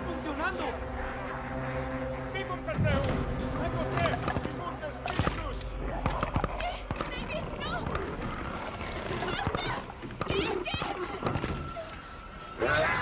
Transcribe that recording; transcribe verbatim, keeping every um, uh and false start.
funcionando! Vivo perdeu! Encontré! Vivo espíritus! ¿Qué? ¡David, no! ¡Basta! ¿Qué? ¿Qué?